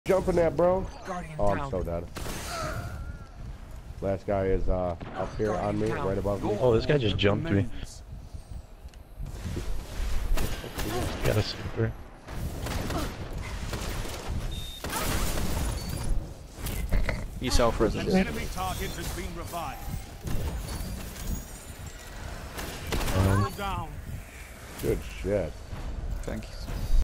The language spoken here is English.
Jumping that, bro. Guardian Oh, down. I'm so dead. Last guy is up here on me, right above me. Oh, this guy just jumped me. Got a super. You self-risen. Enemy target has been revived. Down. Good shit. Thank you.